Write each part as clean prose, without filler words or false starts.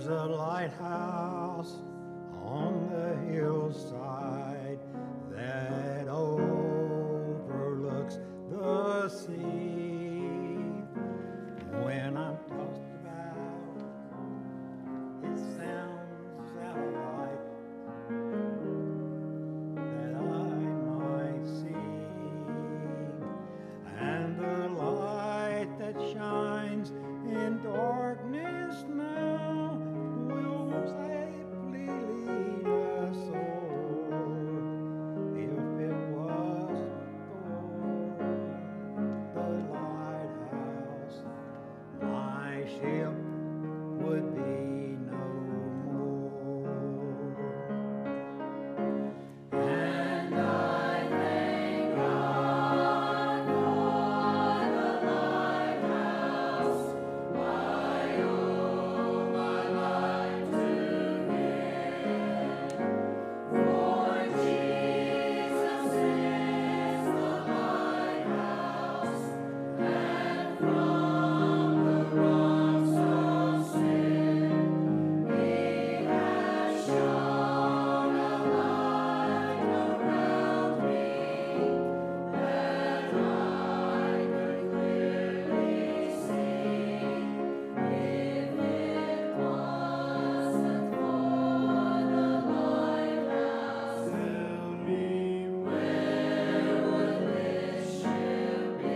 There's a lighthouse on the hillside that overlooks the sea. When I'm tossed about, it sounds out of light that I might see. And the light that shines in darkness now will safely lead us o'er. If it wasn't for the lighthouse, my ship would be no more. And I thank God for the lighthouse. I owe my life to Him. For Jesus is the lighthouse, and from the rocks of sin He has shone a light around me that I could clearly see. If it wasn't for the lighthouse, tell me where would this ship be?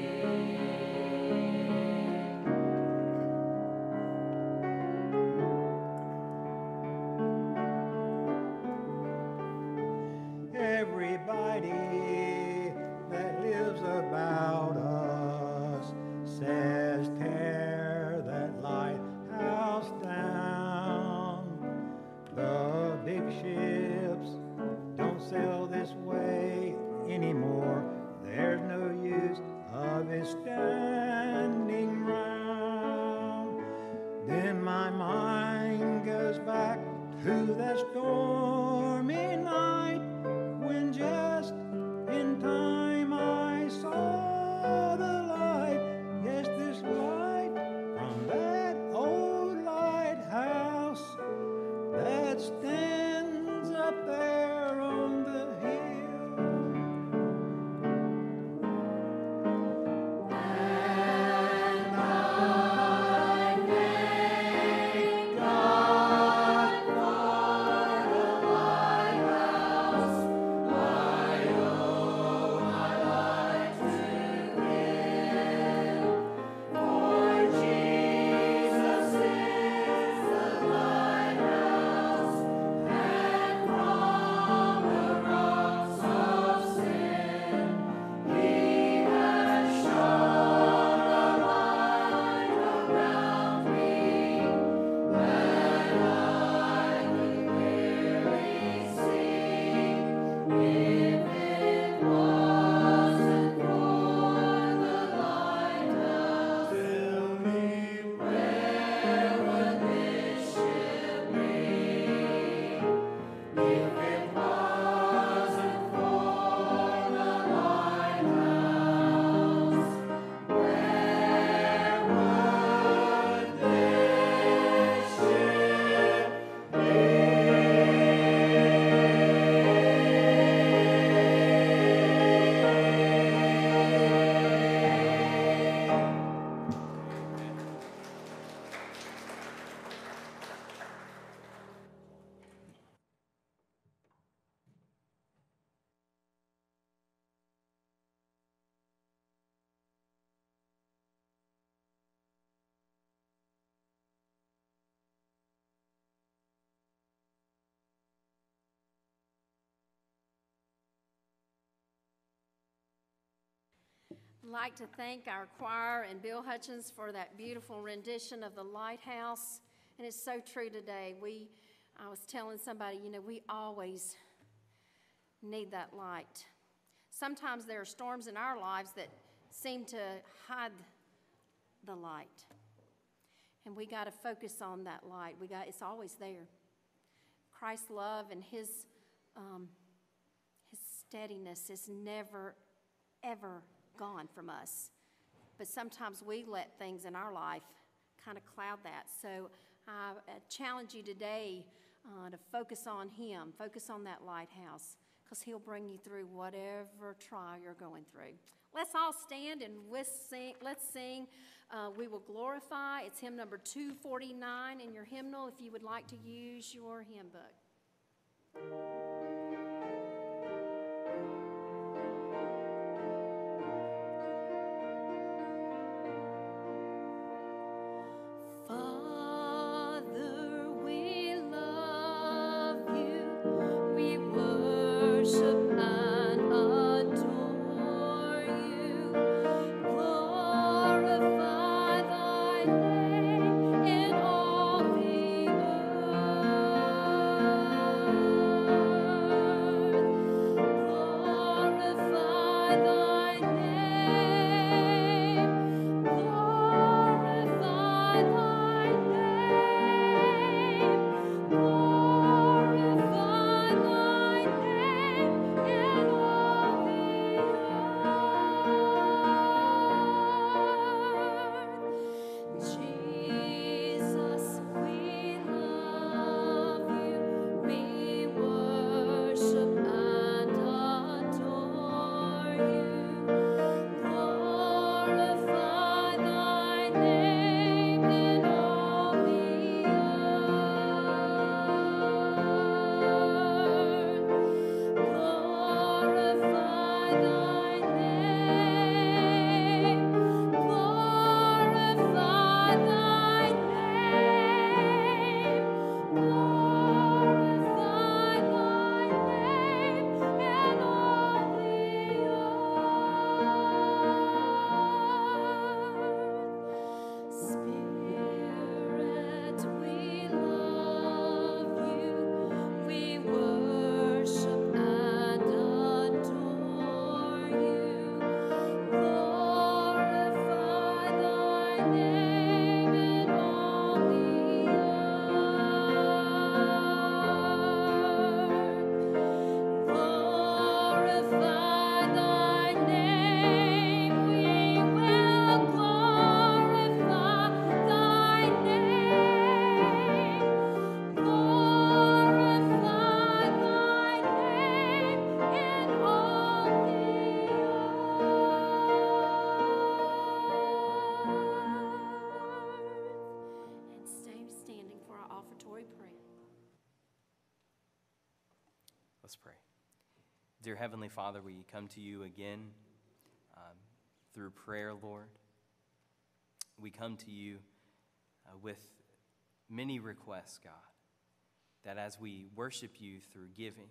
Everybody that lives about us says tear that lighthouse down. The big ships don't sail this way anymore. There's no use of it standing round. Then my mind goes back to that stormy night when just in time I saw the light. Yes, this light from that old lighthouse that stands up there on the hill. And I thank God for the lighthouse. I owe my life to Him. For Jesus is the lighthouse, and from the rocks of sin He has shone a light around me that I could clearly see. If it wasn't for the lighthouse, tell me where would this ship be? If it wasn't for the lighthouse, where would this ship I'd like to thank our choir and Bill Hutchins for that beautiful rendition of the lighthouse. And it's so true today. I was telling somebody, we always need that light. Sometimes there are storms in our lives that seem to hide the light. And we got to focus on that light. It's always there. Christ's love and His steadiness is never, ever gone from us. But sometimes we let things in our life kind of cloud that. So I challenge you today to focus on Him, focus on that lighthouse, because He'll bring you through whatever trial you're going through. Let's all stand and let's sing We Will Glorify. It's hymn number 249 in your hymnal if you would like to use your hymn book. Let's pray. Dear Heavenly Father, we come to you again through prayer, Lord. We come to you with many requests, God, that as we worship you through giving,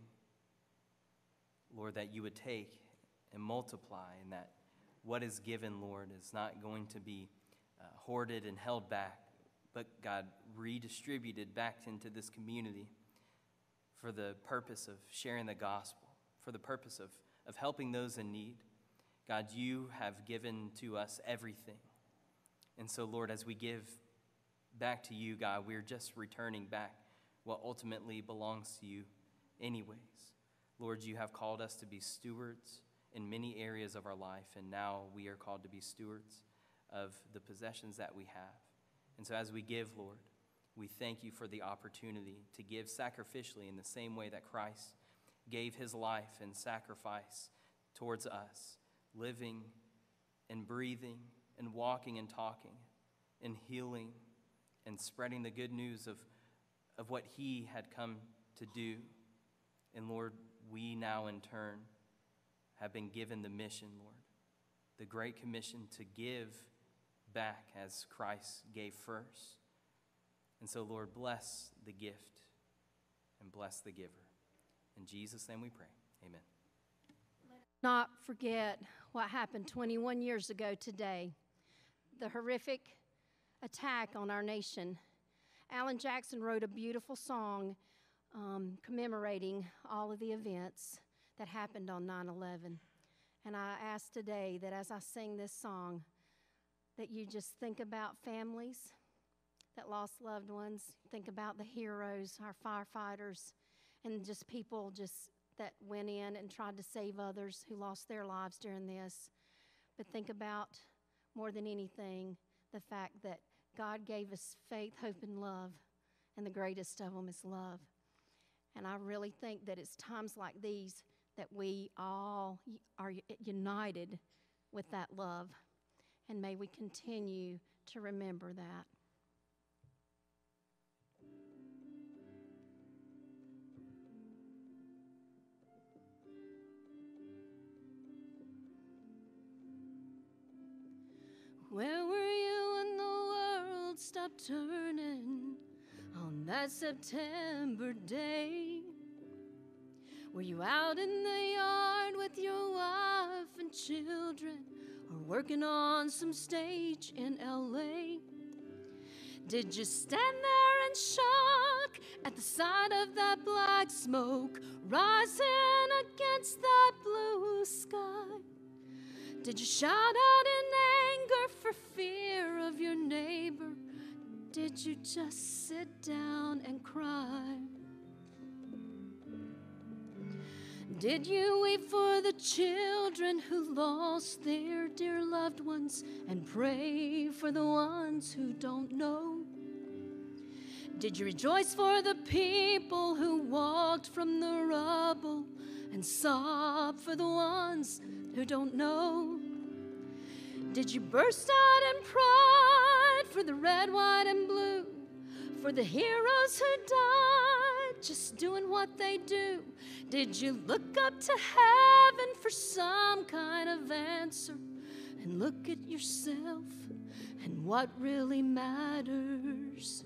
Lord, that you would take and multiply, and that what is given, Lord, is not going to be hoarded and held back, but, God, redistributed back into this community for the purpose of sharing the gospel, for the purpose of helping those in need. God, you have given to us everything. And so, Lord, as we give back to you, God, we're just returning back what ultimately belongs to you anyways. Lord, you have called us to be stewards in many areas of our life, and now we are called to be stewards of the possessions that we have. And so as we give, Lord, we thank you for the opportunity to give sacrificially in the same way that Christ gave his life and sacrifice towards us, living and breathing and walking and talking and healing and spreading the good news of what he had come to do. And Lord, we now in turn have been given the mission, Lord, the great commission to give back as Christ gave first. And so, Lord, bless the gift and bless the giver. In Jesus' name we pray. Amen. Not forget what happened 21 years ago today, the horrific attack on our nation. Alan Jackson wrote a beautiful song commemorating all of the events that happened on 9/11. And I ask today that as I sing this song, that you just think about families that lost loved ones, think about the heroes, our firefighters, and just people just that went in and tried to save others who lost their lives during this. But think about, more than anything, the fact that God gave us faith, hope, and love, and the greatest of them is love. And I really think that it's times like these that we all are united with that love. And may we continue to remember that. Where were you when the world stopped turning on that September day? Were you out in the yard with your wife and children, or working on some stage in LA? Did you stand there in shock at the sight of that black smoke rising against that blue sky? Did you shout out in anger for fear of your neighbor? Did you just sit down and cry? Did you weep for the children who lost their dear loved ones and pray for the ones who don't know? Did you rejoice for the people who walked from the rubble and sob for the ones who don't know? Did you burst out in pride for the red, white, and blue, for the heroes who died just doing what they do? Did you look up to heaven for some kind of answer and look at yourself and what really matters?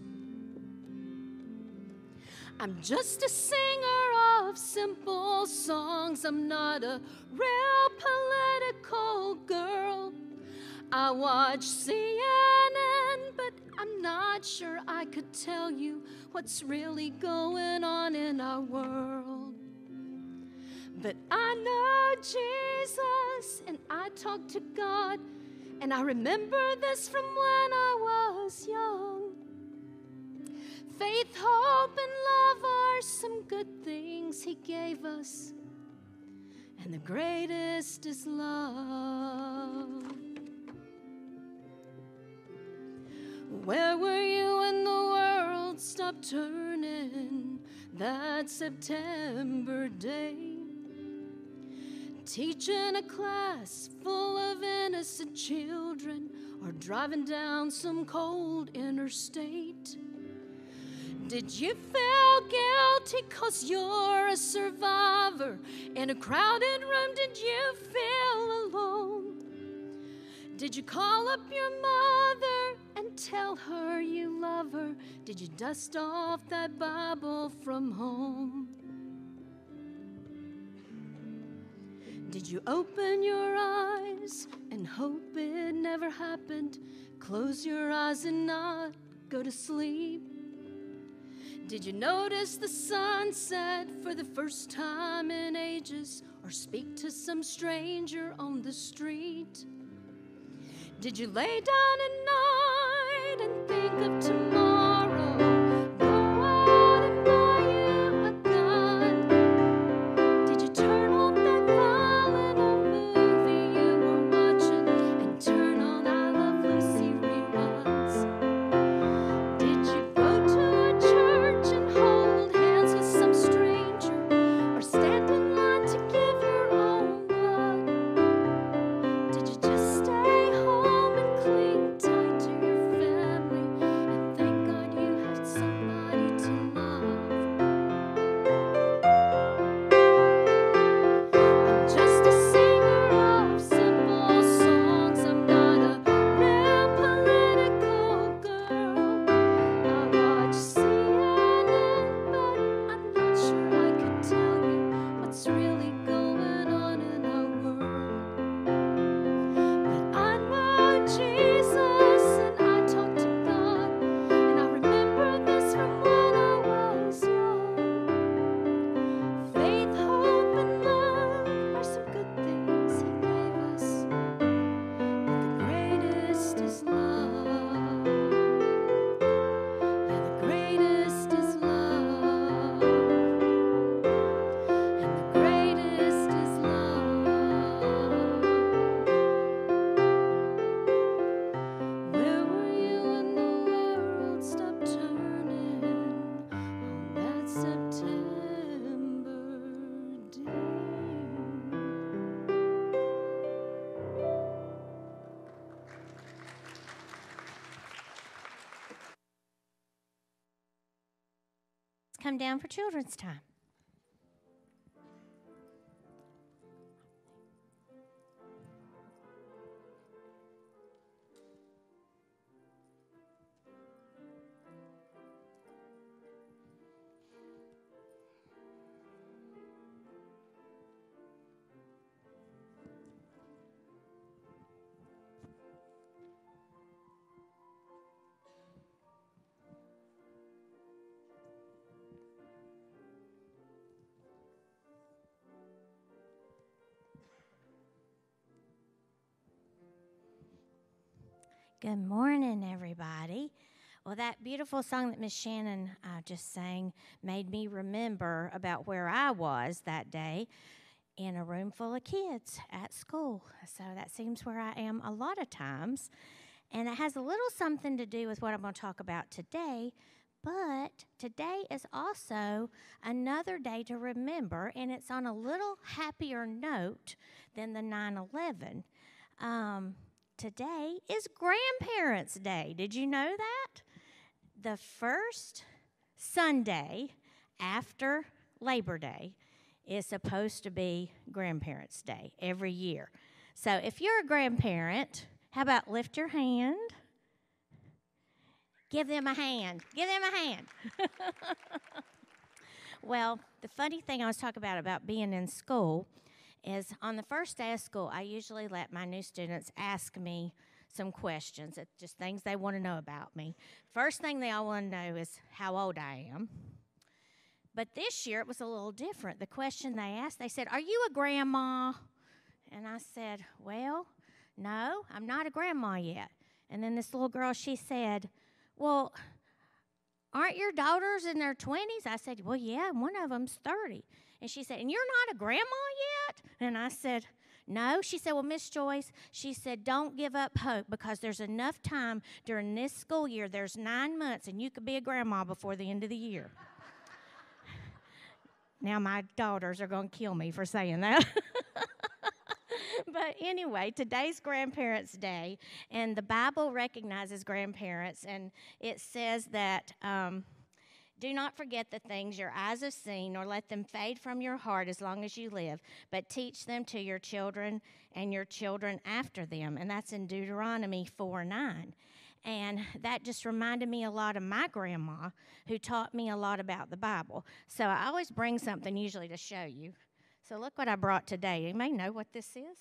I'm just a singer of simple songs. I'm not a real political girl. I watch CNN, but I'm not sure I could tell you what's really going on in our world. But I know Jesus, and I talk to God, and I remember this from when I was young. Faith, hope, and love are some good things He gave us, and the greatest is love. Where were you when the world stopped turning that September day? Teaching a class full of innocent children, or driving down some cold interstate? Did you feel guilty 'cause you're a survivor in a crowded room? Did you feel alone? Did you call up your mother and tell her you love her? Did you dust off that Bible from home? Did you open your eyes and hope it never happened? Close your eyes and not go to sleep? Did you notice the sunset for the first time in ages, or speak to some stranger on the street? Did you lay down at night and think of tomorrow? Go out and buy you a gun. Did you turn off that violent old movie you were watching and turn on I Love Lucy reruns? Did you go to a church and hold hands with some stranger, or stand in line to give your own blood? Did you just stay home and cling tight to your family and think come down for children's time. Good morning, everybody. Well, that beautiful song that Miss Shannon just sang made me remember about where I was that day in a room full of kids at school. So that seems where I am a lot of times. And it has a little something to do with what I'm going to talk about today. But today is also another day to remember, and it's on a little happier note than the 9/11. Today is Grandparents' Day. Did you know that? The first Sunday after Labor Day is supposed to be Grandparents' Day every year. So if you're a grandparent, how about lift your hand? Give them a hand. Give them a hand. Well, the funny thing I was talking about being in school is on the first day of school, I usually let my new students ask me some questions. It's just things they want to know about me. First thing they all want to know is how old I am. But this year, it was a little different. The question they asked, they said, "Are you a grandma?" And I said, "Well, no, I'm not a grandma yet." And then this little girl, she said, "Well, aren't your daughters in their 20s?" I said, "Well, yeah, and one of them's 30. And she said, "And you're not a grandma yet?" And I said, "No." She said, "Well, Miss Joyce," she said, "don't give up hope because there's enough time during this school year. There's 9 months, and you could be a grandma before the end of the year." Now my daughters are going to kill me for saying that. But anyway, today's Grandparents' Day, and the Bible recognizes grandparents, and it says that do not forget the things your eyes have seen, nor let them fade from your heart as long as you live, but teach them to your children and your children after them. And that's in Deuteronomy 4:9. And that just reminded me a lot of my grandma, who taught me a lot about the Bible. So I always bring something usually to show you. So look what I brought today. You may know what this is.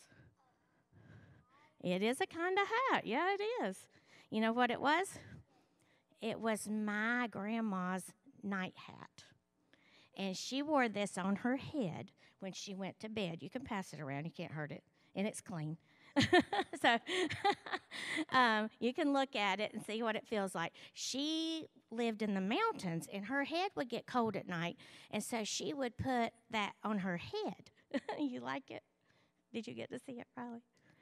It is a kind of hat. Yeah, it is. You know what it was? It was my grandma's night hat. And she wore this on her head when she went to bed. You can pass it around. You can't hurt it. And it's clean. So you can look at it and see what it feels like. She lived in the mountains, and her head would get cold at night, and so she would put that on her head. You like it? Did you get to see it, Riley?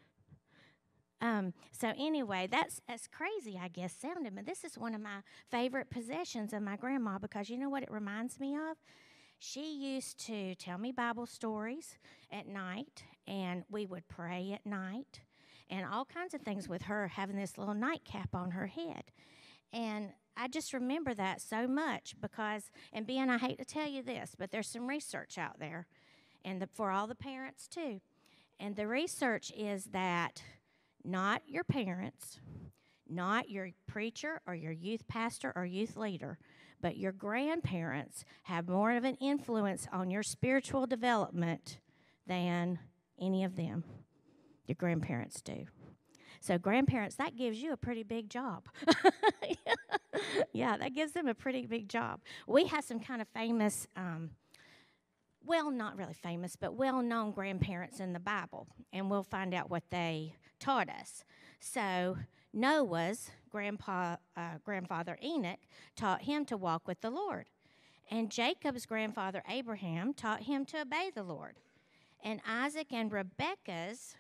So anyway, that's crazy, I guess, sounding, but this is one of my favorite possessions of my grandma because you know what it reminds me of? She used to tell me Bible stories at night, and we would pray at night, and all kinds of things with her having this little nightcap on her head. And I just remember that so much because, and Ben, I hate to tell you this, but there's some research out there, and for all the parents too. And the research is that not your parents, not your preacher or your youth pastor or youth leader, but your grandparents have more of an influence on your spiritual development than any of them. Your grandparents do. So grandparents, that gives you a pretty big job. Yeah, that gives them a pretty big job. We have some kind of famous, well, not really famous, but well-known grandparents in the Bible, and we'll find out what they taught us. So Noah's grandfather Enoch taught him to walk with the Lord. And Jacob's grandfather Abraham taught him to obey the Lord. And Isaac and Rebekah's,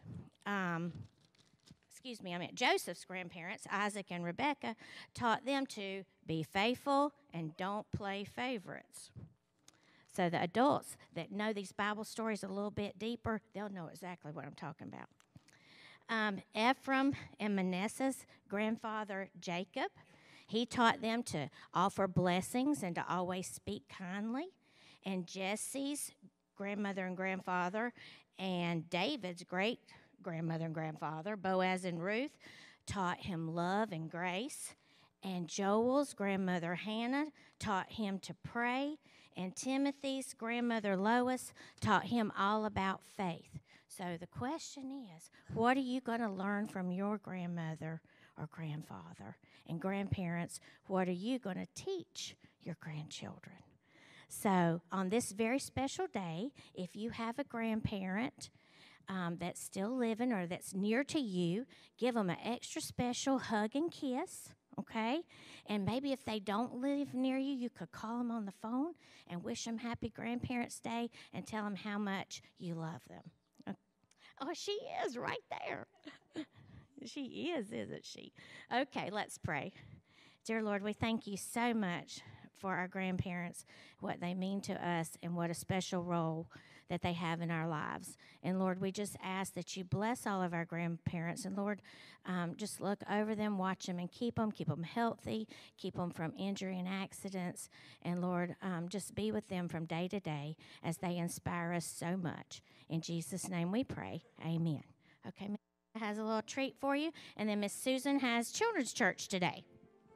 Joseph's grandparents, Isaac and Rebekah, taught them to be faithful and don't play favorites. So the adults that know these Bible stories a little bit deeper, they'll know exactly what I'm talking about. Ephraim and Manasseh's grandfather Jacob, He taught them to offer blessings and to always speak kindly. And Jesse's grandmother and grandfather and David's great grandmother and grandfather, Boaz and Ruth, taught him love and grace. And Joel's grandmother Hannah taught him to pray. And Timothy's grandmother Lois taught him all about faith. So the question is, what are you going to learn from your grandmother or grandfather? And grandparents, what are you going to teach your grandchildren? So on this very special day, if you have a grandparent that's still living or that's near to you, give them an extra special hug and kiss, okay? And maybe if they don't live near you, you could call them on the phone and wish them Happy Grandparents' Day and tell them how much you love them. Oh, she is right there. She is, isn't she? Okay, let's pray. Dear Lord, we thank you so much for our grandparents, what they mean to us, and what a special role that they have in our lives. And Lord, we just ask that you bless all of our grandparents. And Lord, just look over them, watch them, and keep them healthy, keep them from injury and accidents. And Lord, just be with them from day to day as they inspire us so much. In Jesus' name we pray. Amen. Okay, Miss has a little treat for you. And then Miss Susan has children's church today.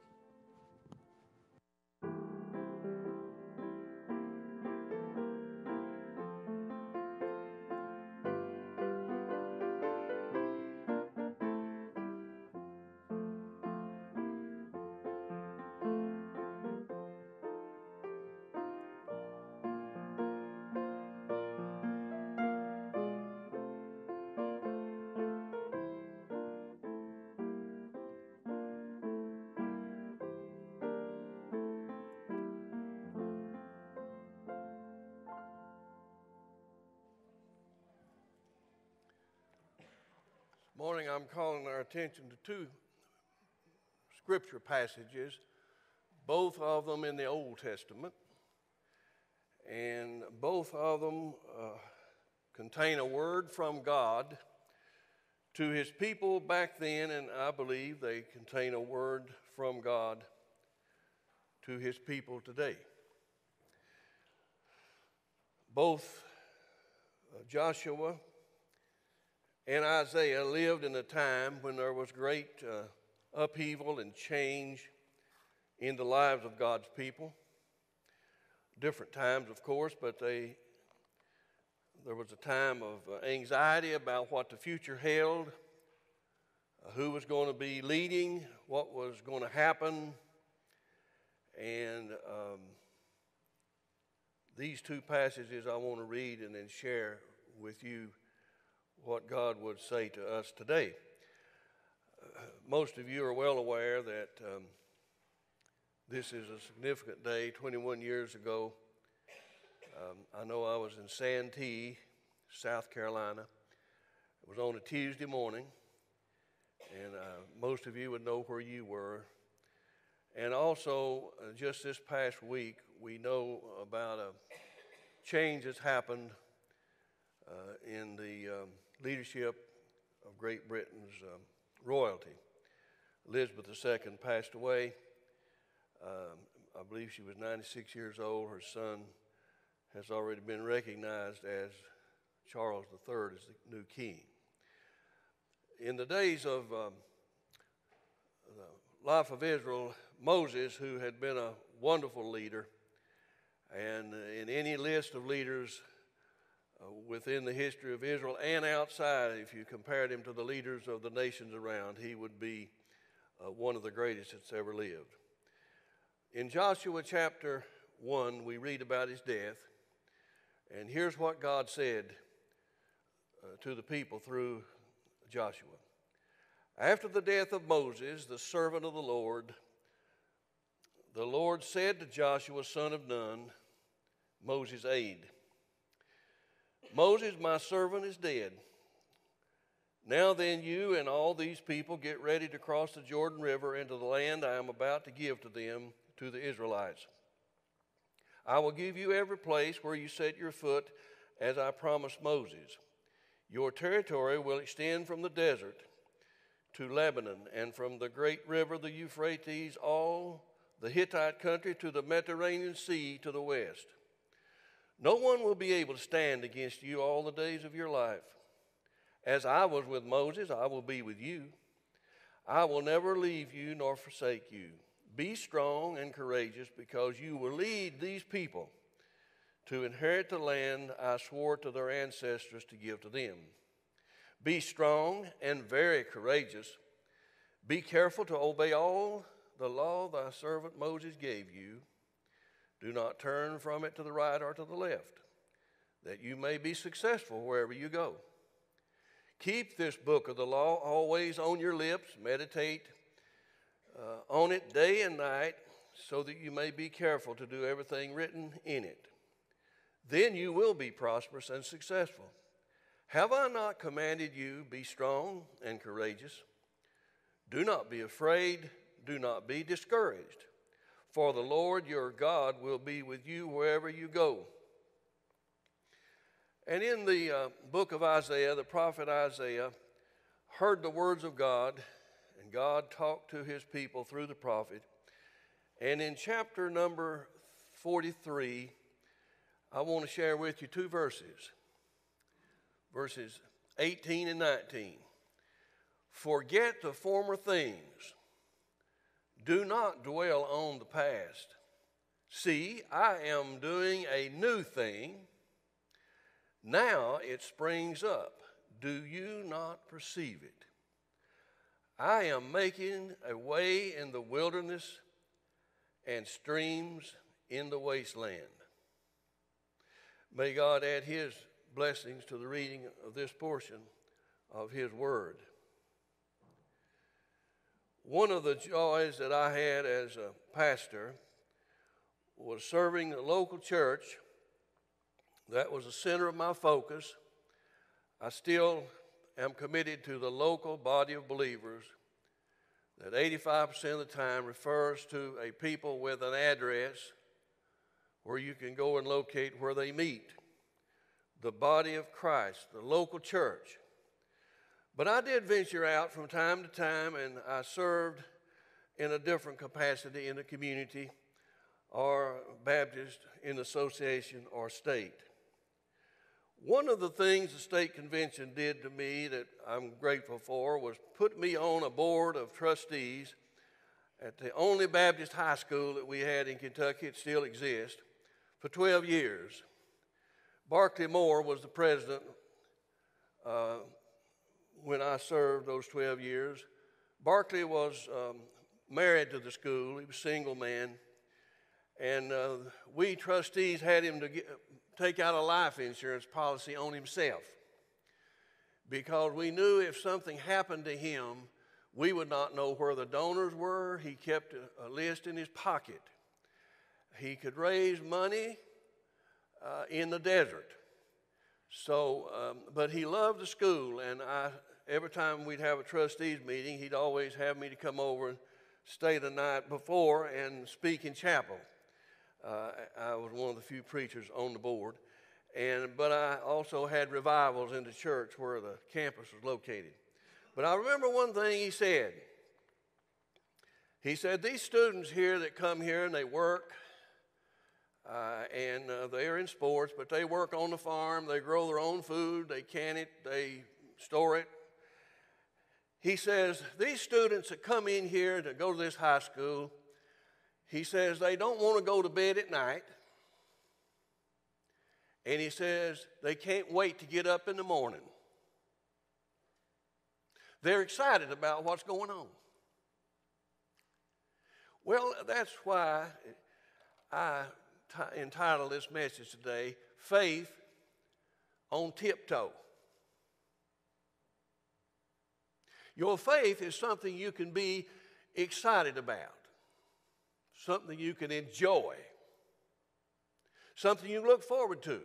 Morning, I'm calling our attention to two scripture passages, both of them in the Old Testament, and both of them contain a word from God to his people back then, and I believe they contain a word from God to his people today. Both Joshua and Isaiah lived in a time when there was great upheaval and change in the lives of God's people. Different times, of course, but there was a time of anxiety about what the future held, who was going to be leading, what was going to happen. And these two passages I want to read and then share with you what God would say to us today. Most of you are well aware that this is a significant day. 21 years ago, I know I was in Santee, South Carolina. It was on a Tuesday morning, and most of you would know where you were. And also, just this past week, we know about a change that's happened in the leadership of Great Britain's royalty. Elizabeth II passed away. I believe she was 96 years old. Her son has already been recognized as Charles III as the new king. In the days of the life of Israel, Moses, who had been a wonderful leader, and in any list of leaders within the history of Israel and outside, if you compared him to the leaders of the nations around, he would be one of the greatest that's ever lived. In Joshua chapter 1, we read about his death, and here's what God said to the people through Joshua. After the death of Moses, the servant of the Lord said to Joshua, son of Nun, Moses' aide, Moses, my servant, is dead. Now then, you and all these people get ready to cross the Jordan River into the land I am about to give to them, to the Israelites. I will give you every place where you set your foot, as I promised Moses. Your territory will extend from the desert to Lebanon, and from the great river, the Euphrates, all the Hittite country to the Mediterranean Sea to the west. No one will be able to stand against you all the days of your life. As I was with Moses, I will be with you. I will never leave you nor forsake you. Be strong and courageous, because you will lead these people to inherit the land I swore to their ancestors to give to them. Be strong and very courageous. Be careful to obey all the law thy servant Moses gave you. Do not turn from it to the right or to the left, that you may be successful wherever you go. Keep this book of the law always on your lips. Meditate on it day and night, so that you may be careful to do everything written in it. Then you will be prosperous and successful. Have I not commanded you, be strong and courageous? Do not be afraid, do not be discouraged, for the Lord your God will be with you wherever you go. And in the book of Isaiah, the prophet Isaiah heard the words of God, and God talked to his people through the prophet. And in chapter number 43, I want to share with you two verses. Verses 18 and 19. Forget the former things. Do not dwell on the past. See, I am doing a new thing. Now it springs up. Do you not perceive it? I am making a way in the wilderness and streams in the wasteland. May God add his blessings to the reading of this portion of his word. One of the joys that I had as a pastor was serving a local church. That was the center of my focus. I still am committed to the local body of believers that 85% of the time refers to a people with an address where you can go and locate where they meet. The body of Christ, the local church. But I did venture out from time to time, and I served in a different capacity in the community or Baptist in association or state. One of the things the state convention did to me that I'm grateful for was put me on a board of trustees at the only Baptist high school that we had in Kentucky. It still exists, for 12 years. Barclay Moore was the president when I served those 12 years. Barclay was married to the school. He was a single man. And we trustees had him to take out a life insurance policy on himself, because we knew if something happened to him, we would not know where the donors were. He kept a list in his pocket. He could raise money in the desert. So, but he loved the school, and every time we'd have a trustees meeting, he'd always have me to come over and stay the night before and speak in chapel. I was one of the few preachers on the board, but I also had revivals in the church where the campus was located. But I remember one thing he said. He said, these students here that come here and they work, and they're in sports, but they work on the farm, they grow their own food, they can it, they store it. He says, these students that come in here to go to this high school, he says they don't want to go to bed at night. And he says they can't wait to get up in the morning. They're excited about what's going on. Well, that's why I entitled this message today, Faith on Tiptoe. Your faith is something you can be excited about, something you can enjoy, something you look forward to.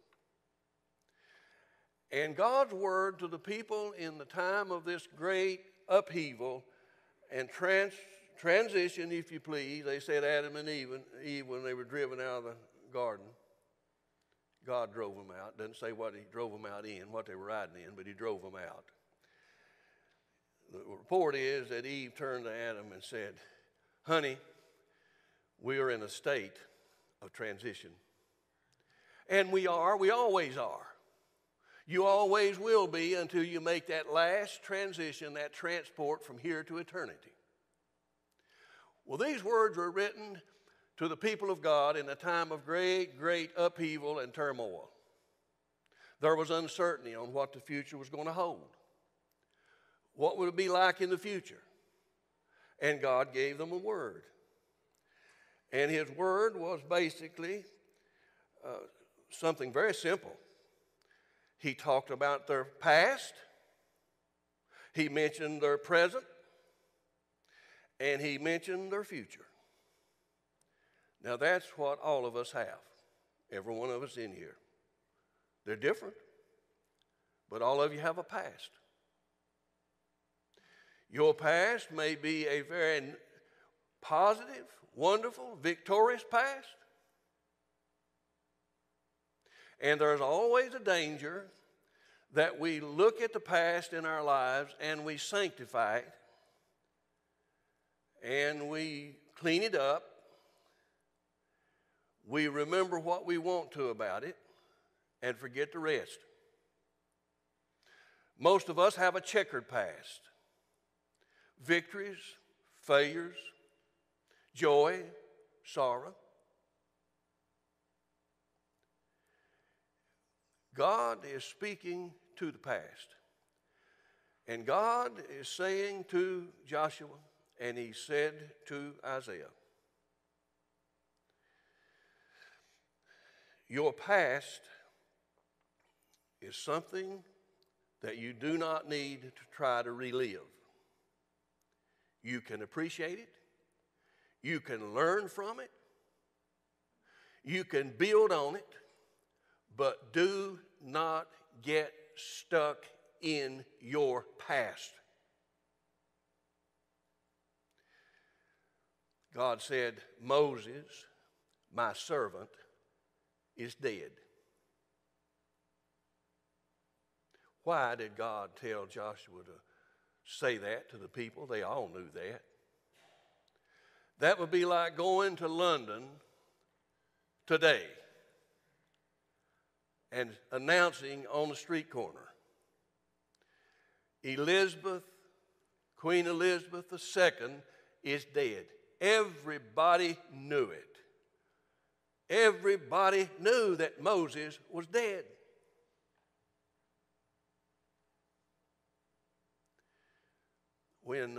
And God's word to the people in the time of this great upheaval and transition, if you please. They said Adam and Eve when they were driven out of the garden. God drove them out. Doesn't say what he drove them out in, what they were riding in, but he drove them out. the report is that Eve turned to Adam and said, honey, we are in a state of transition. And we always are. You always will be until you make that last transition, that transport from here to eternity. Well, these words were written to the people of God in a time of great, great upheaval and turmoil. There was uncertainty on what the future was going to hold. What would it be like in the future? And God gave them a word. And his word was basically something very simple. He talked about their past, he mentioned their present, and he mentioned their future. Now that's what all of us have, every one of us in here. They're different, but all of you have a past. Your past may be a very positive, wonderful, victorious past. And there's always a danger that we look at the past in our lives and we sanctify it and we clean it up. We remember what we want to about it and forget the rest. Most of us have a checkered past. Victories, failures, joy, sorrow. God is speaking to the past. And God is saying to Joshua, and he said to Isaiah, your past is something that you do not need to try to relive. You can appreciate it. You can learn from it. You can build on it. But do not get stuck in your past. God said, Moses, my servant, is dead. Why did God tell Joshua to say that to the people? They all knew that. That would be like going to London today and announcing on the street corner, Queen Elizabeth II is dead. Everybody knew it. Everybody knew that Moses was dead. When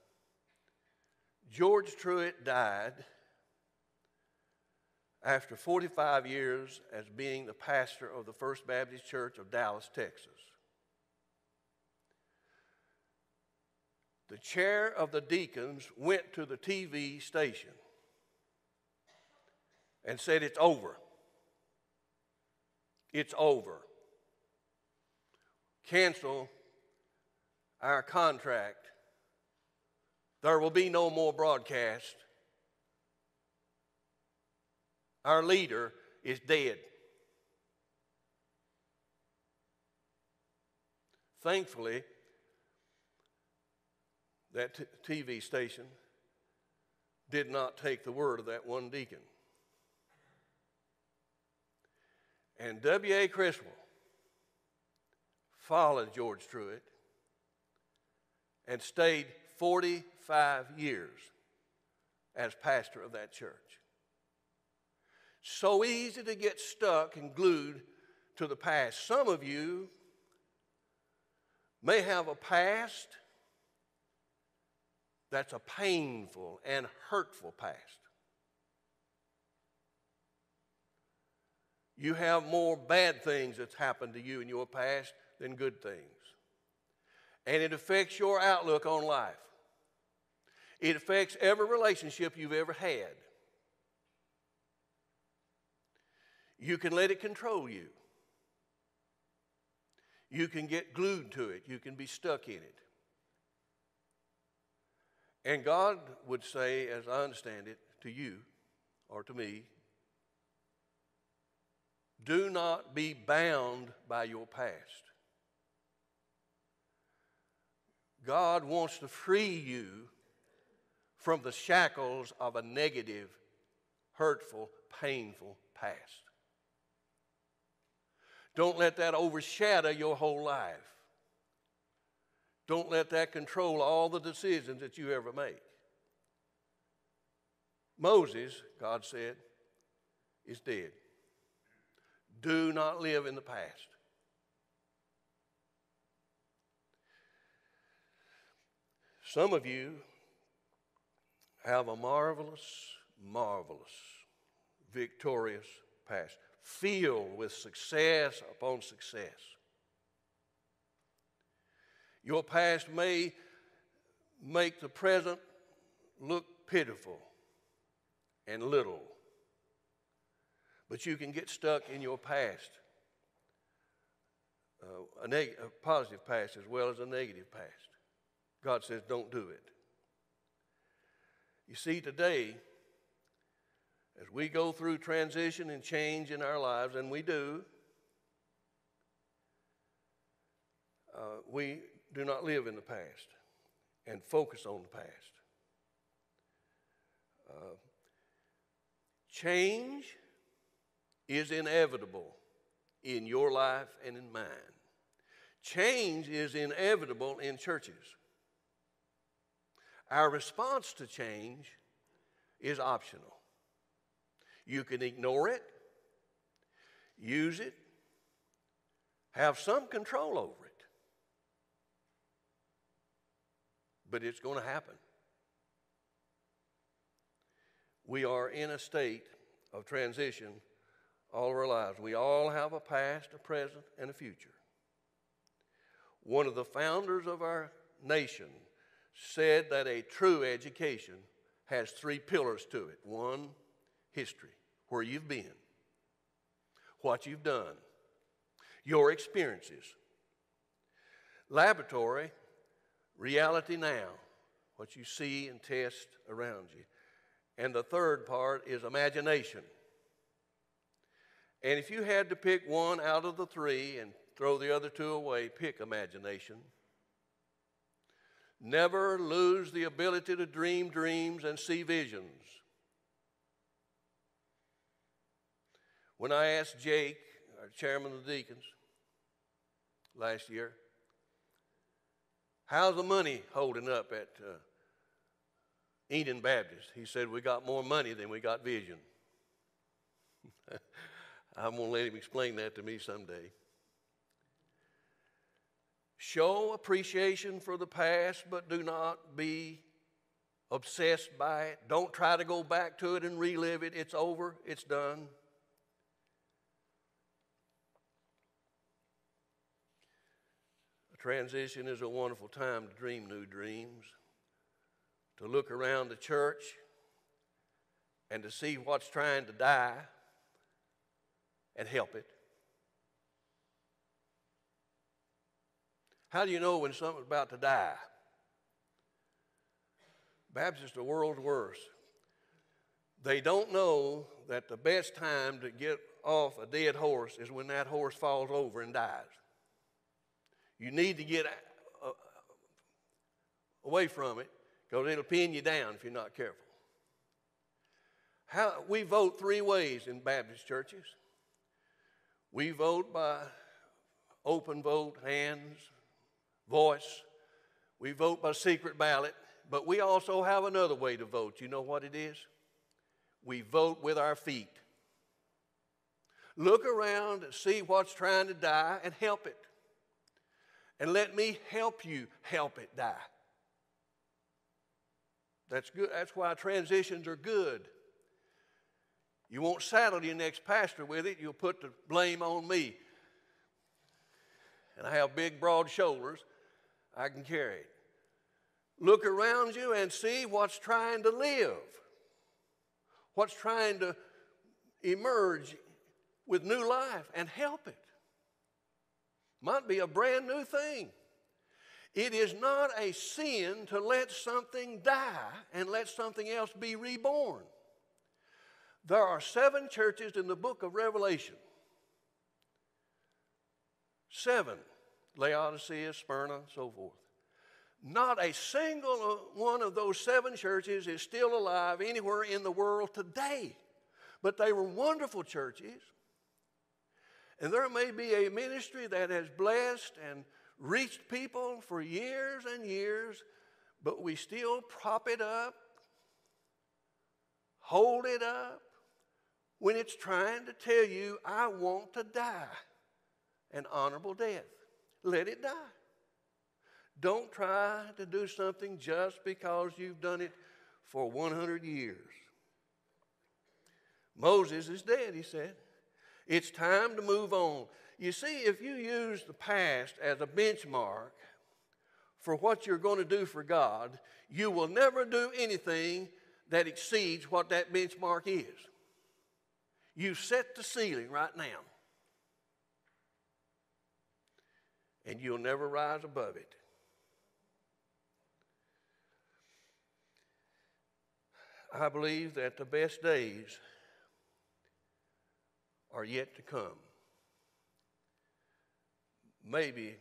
George Truett died, after 45 years as being the pastor of the First Baptist Church of Dallas, Texas, the chair of the deacons went to the TV station and said, it's over. It's over. Cancel our contract. There will be no more broadcast. Our leader is dead. Thankfully, that TV station did not take the word of that one deacon. And W.A. Criswell followed George Truett and stayed 45 years as pastor of that church. So easy to get stuck and glued to the past. Some of you may have a past that's a painful and hurtful past. You have more bad things that's happened to you in your past than good things. And it affects your outlook on life. It affects every relationship you've ever had. You can let it control you. You can get glued to it. You can be stuck in it. And God would say, as I understand it, to you or to me, do not be bound by your past. God wants to free you from the shackles of a negative, hurtful, painful past. Don't let that overshadow your whole life. Don't let that control all the decisions that you ever make. Moses, God said, is dead. Do not live in the past. Some of you have a marvelous, marvelous, victorious past, filled with success upon success. Your past may make the present look pitiful and little, but you can get stuck in your past, a positive past as well as a negative past. God says, don't do it. You see, today, as we go through transition and change in our lives, and we do, we do not live in the past and focus on the past. Change is inevitable in your life and in mine. Change is inevitable in churches. Our response to change is optional. You can ignore it, use it, have some control over it, but it's going to happen. We are in a state of transition all of our lives. We all have a past, a present, and a future. One of the founders of our nation said that a true education has three pillars to it. One, history, where you've been, what you've done, your experiences. Laboratory, reality now, what you see and test around you. And the third part is imagination. And if you had to pick one out of the three and throw the other two away, pick imagination. Never lose the ability to dream dreams and see visions. When I asked Jake, our chairman of the deacons, last year, how's the money holding up at Eden Baptist? He said, we got more money than we got vision. I'm going to let him explain that to me someday. Show appreciation for the past, but do not be obsessed by it. Don't try to go back to it and relive it. It's over. It's done. A transition is a wonderful time to dream new dreams, to look around the church and to see what's trying to die and help it. How do you know when something's about to die? Baptists are the world's worst. They don't know that the best time to get off a dead horse is when that horse falls over and dies. You need to get away from it because it'll pin you down if you're not careful. We vote three ways in Baptist churches. We vote by open vote, hands, voice. We vote by secret ballot, but we also have another way to vote. You know what it is? We vote with our feet. Look around and see what's trying to die and help it. And let me help you help it die. That's good. That's why transitions are good. You won't saddle your next pastor with it. You'll put the blame on me. And I have big, broad shoulders. I can carry it. Look around you and see what's trying to live. What's trying to emerge with new life and help it. Might be a brand new thing. It is not a sin to let something die and let something else be reborn. There are 7 churches in the book of Revelation. 7. Laodicea, Smyrna, so forth. Not a single one of those 7 churches is still alive anywhere in the world today. But they were wonderful churches. And there may be a ministry that has blessed and reached people for years and years, but we still prop it up, hold it up, when it's trying to tell you, I want to die an honorable death. Let it die. Don't try to do something just because you've done it for 100 years. Moses is dead, he said. It's time to move on. You see, if you use the past as a benchmark for what you're going to do for God, you will never do anything that exceeds what that benchmark is. You set the ceiling right now, and you'll never rise above it. I believe that the best days are yet to come. Maybe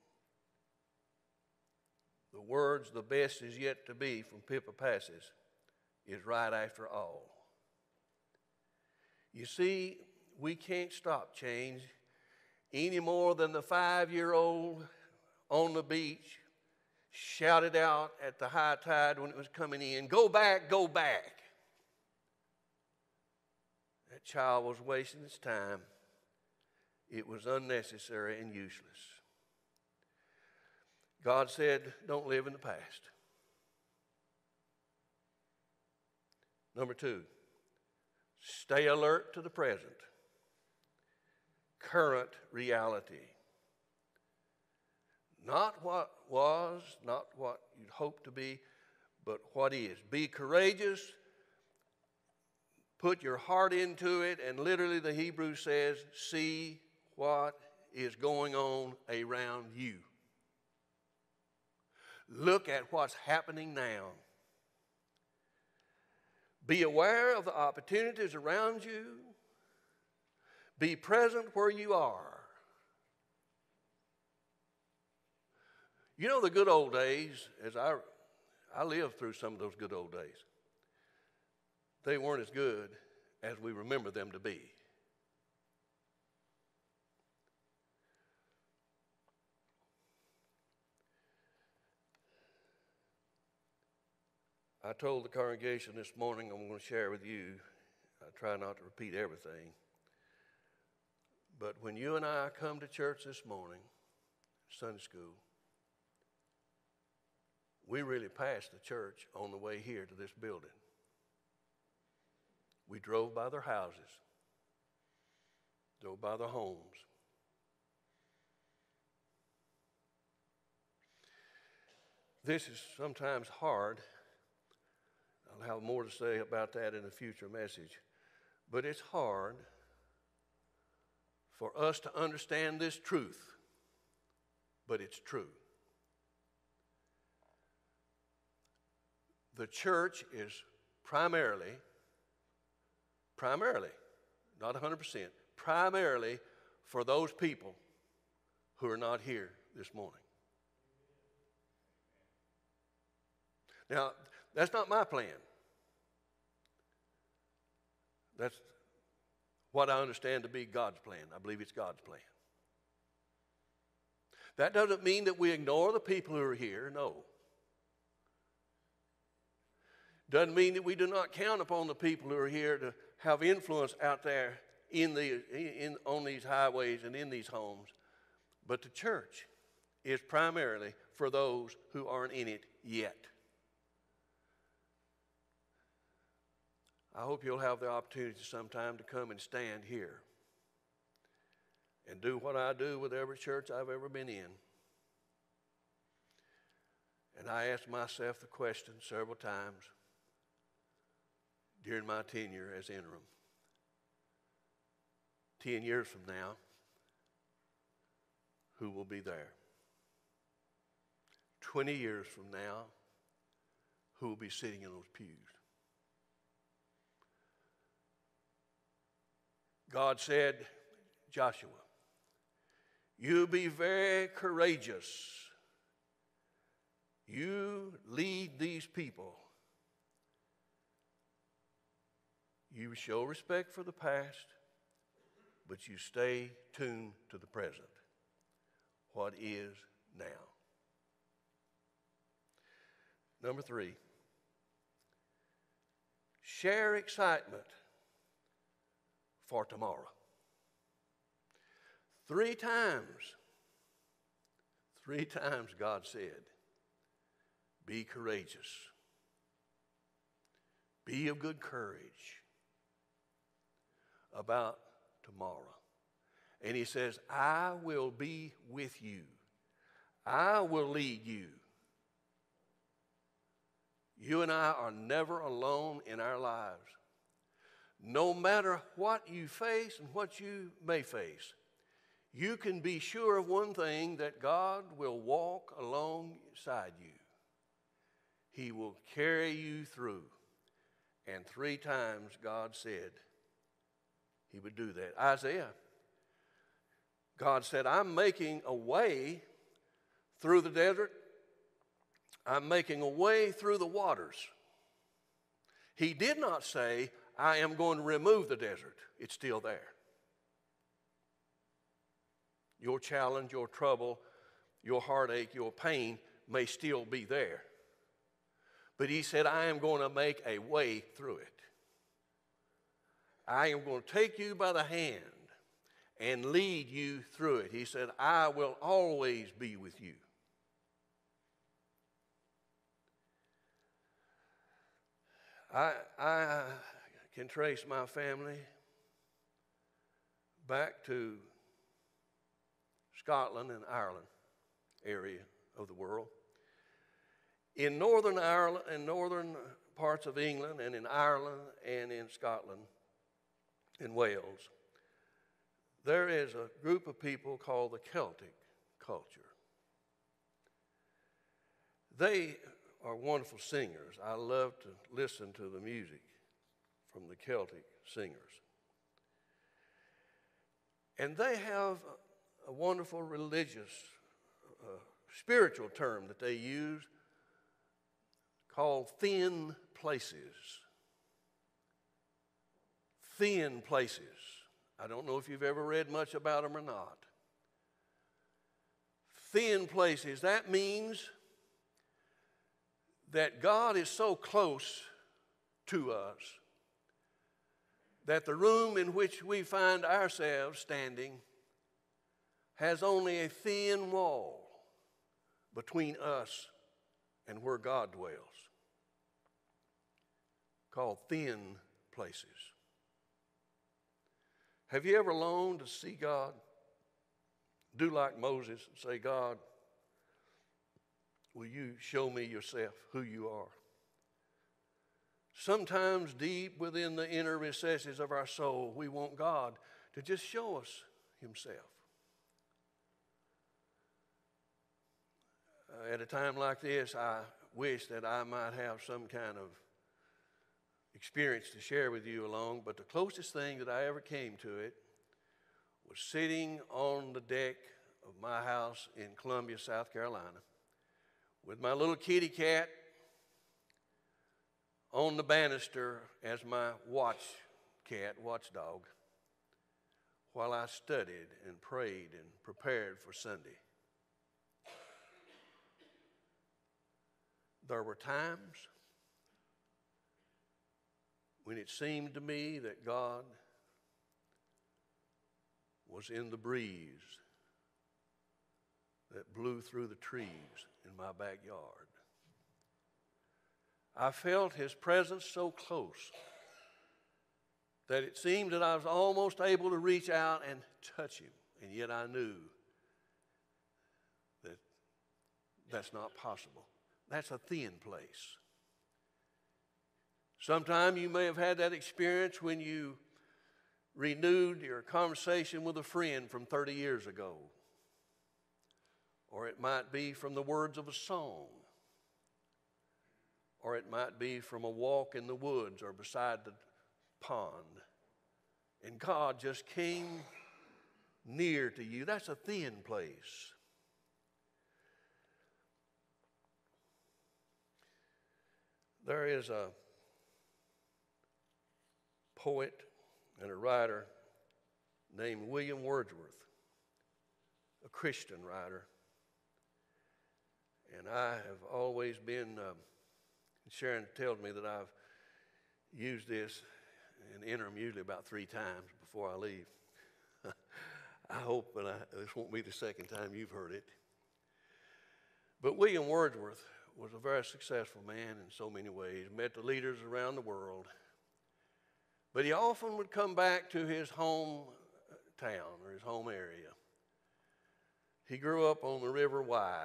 the words, the best is yet to be, from Pippa Passes, is right after all. You see, we can't stop change any more than the 5-year-old on the beach shouted out at the high tide when it was coming in, "Go back, go back." That child was wasting his time. It was unnecessary and useless. God said, don't live in the past. Number 2, stay alert to the present. Current reality. Not what was, not what you'd hope to be, but what is. Be courageous. Put your heart into it, and literally the Hebrew says, see what is going on around you. Look at what's happening now. Be aware of the opportunities around you. Be present where you are. You know, the good old days, as I lived through some of those good old days, they weren't as good as we remember them to be. I told the congregation this morning, I'm going to share with you, I try not to repeat everything, but when you and I come to church this morning, Sunday school, we really passed the church on the way here to this building. We drove by their houses, drove by their homes. This is sometimes hard. I'll have more to say about that in a future message. But it's hard for us to understand this truth, but it's true. The church is primarily, not 100%, primarily for those people who are not here this morning. Now, that's not my plan. That's what I understand to be God's plan. I believe it's God's plan. That doesn't mean that we ignore the people who are here, no. Doesn't mean that we do not count upon the people who are here to have influence out there on these highways and in these homes. But the church is primarily for those who aren't in it yet. I hope you'll have the opportunity sometime to come and stand here and do what I do with every church I've ever been in. And I asked myself the question several times during my tenure as interim. 10 years from now, who will be there? 20 years from now, who will be sitting in those pews? God said, Joshua, you be very courageous You lead these people. You show respect for the past, but you stay tuned to the present, what is now. Number 3, share excitement for tomorrow. 3 times God said, be courageous, be of good courage about tomorrow. And he says, I will be with you. I will lead you. You and I are never alone in our lives. No matter what you face and what you may face, you can be sure of one thing, that God will walk alongside you. He will carry you through. And 3 times God said he would do that. Isaiah, God said, I'm making a way through the desert. I'm making a way through the waters. He did not say, I am going to remove the desert. It's still there. Your challenge, your trouble, your heartache, your pain may still be there. But he said, I am going to make a way through it. I am going to take you by the hand and lead you through it. He said, I will always be with you. I can trace my family back to Scotland and Ireland area of the world. In Northern Ireland and northern parts of England and in Ireland and in Scotland and Wales, there is a group of people called the Celtic culture. They are wonderful singers. I love to listen to the music from the Celtic singers. And they have a wonderful religious, spiritual term that they use called thin places. Thin places. I don't know if you've ever read much about them or not. Thin places, that means that God is so close to us that the room in which we find ourselves standing has only a thin wall between us and where God dwells, called thin places. Have you ever longed to see God? Do like Moses and say, God, will you show me yourself, who you are? Sometimes deep within the inner recesses of our soul, we want God to just show us himself. At a time like this, I wish that I might have some kind of experience to share with you along, but the closest thing that I ever came to it was sitting on the deck of my house in Columbia, South Carolina, with my little kitty cat on the banister as my watchdog, while I studied and prayed and prepared for Sunday. There were times when it seemed to me that God was in the breeze that blew through the trees in my backyard. I felt his presence so close that it seemed that I was almost able to reach out and touch him, and yet I knew that that's not possible. That's a thin place. Sometime you may have had that experience when you renewed your conversation with a friend from 30 years ago. Or it might be from the words of a song. Or it might be from a walk in the woods or beside the pond. And God just came near to you. That's a thin place. There is a poet and a writer named William Wordsworth, a Christian writer. And I have always been, Sharon tells me that I've used this in the interim usually about 3 times before I leave. I hope this won't be the second time you've heard it. But William Wordsworth was a very successful man in so many ways, met the leaders around the world. But he often would come back to his home town or his home area. He grew up on the River Wye,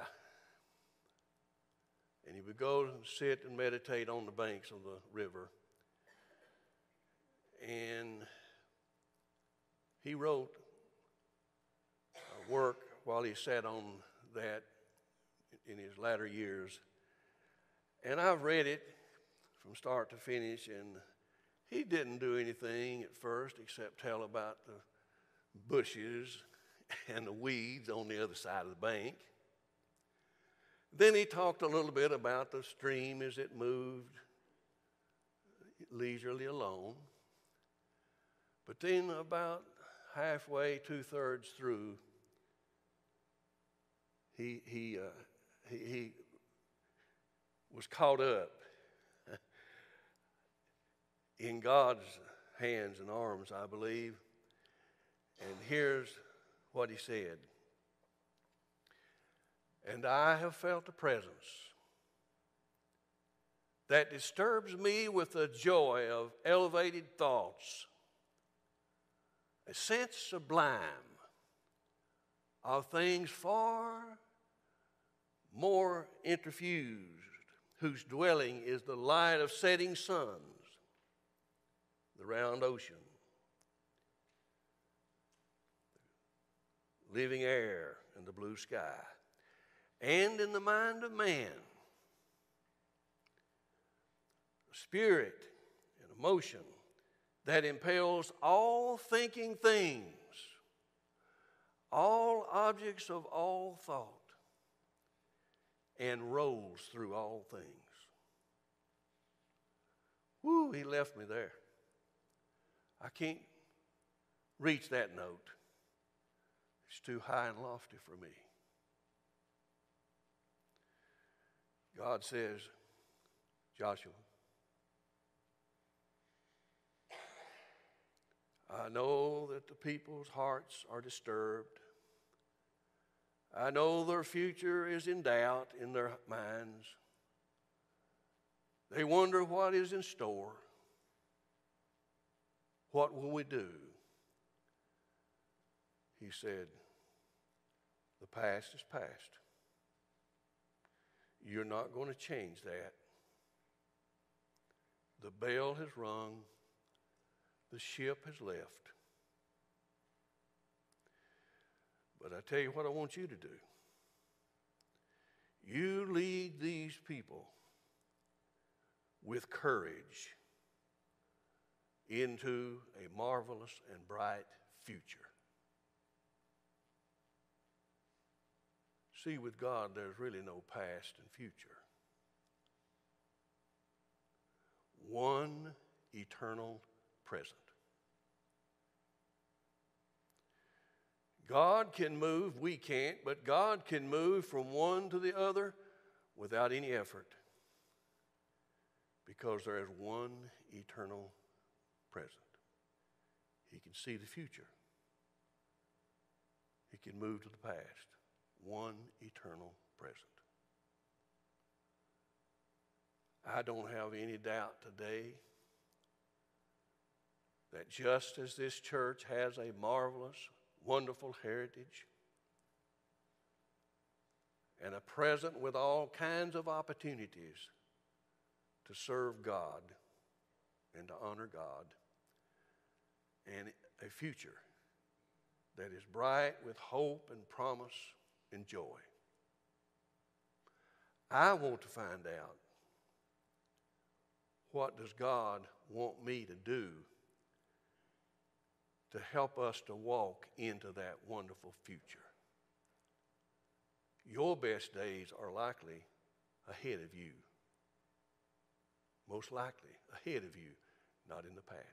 and he would go and sit and meditate on the banks of the river. And he wrote a work while he sat on that in his latter years. And I've read it from start to finish, and he didn't do anything at first except tell about the bushes and the weeds on the other side of the bank. Then he talked a little bit about the stream as it moved leisurely along. But then about halfway, 2/3 through, he was caught up in God's hands and arms, I believe. And here's what he said. And I have felt a presence that disturbs me with the joy of elevated thoughts, a sense sublime of things far more interfused, whose dwelling is the light of setting suns, the round ocean, living air, and the blue sky. And in the mind of man, spirit and emotion that impels all thinking things, all objects of all thought, and rolls through all things. Woo, he left me there. I can't reach that note. It's too high and lofty for me. God says, Joshua, I know that the people's hearts are disturbed. I know their future is in doubt in their minds. They wonder what is in store. What will we do? He said, the past is past. You're not going to change that. The bell has rung. The ship has left. But I tell you what I want you to do. You lead these people with courage into a marvelous and bright future. See, with God, there's really no past and future. One eternal present. God can move, we can't, but God can move from one to the other without any effort, because there is one eternal present. He can see the future. He can move to the past. One eternal present. I don't have any doubt today that just as this church has a marvelous, wonderful heritage and a present with all kinds of opportunities to serve God and to honor God, and a future that is bright with hope and promise and joy. I want to find out, what does God want me to do to help us to walk into that wonderful future? Your best days are likely ahead of you. most likely ahead of you, not in the past.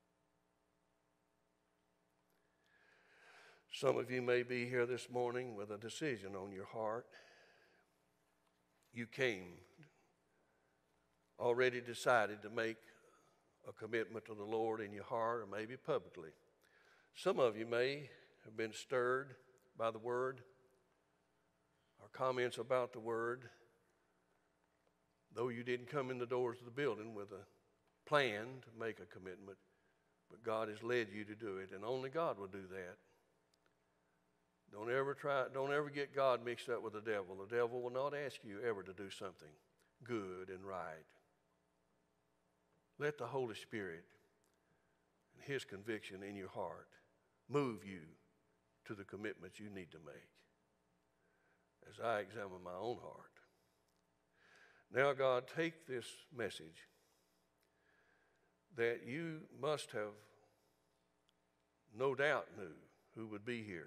Some of you may be here this morning with a decision on your heart. You came already decided to make a commitment to the Lord in your heart, or maybe publicly. Some of you may have been stirred by the Word or comments about the Word, though you didn't come in the doors of the building with a plan to make a commitment, but God has led you to do it, and only God will do that. Don't ever get God mixed up with the devil. The devil will not ask you ever to do something good and right. Let the Holy Spirit and His conviction in your heart move you to the commitments you need to make, as I examine my own heart. Now, God, take this message that you must have no doubt knew who would be here,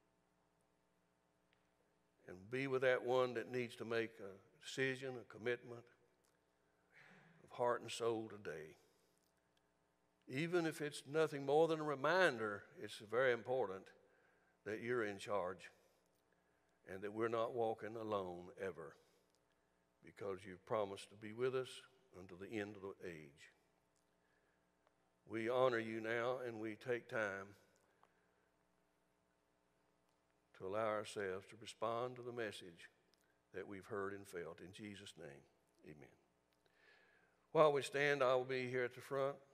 and be with that one that needs to make a decision, a commitment of heart and soul today. Even if it's nothing more than a reminder, it's very important that you're in charge and that we're not walking alone ever, because you've promised to be with us until the end of the age. We honor you now, and we take time to allow ourselves to respond to the message that we've heard and felt. In Jesus' name, amen. While we stand, I will be here at the front.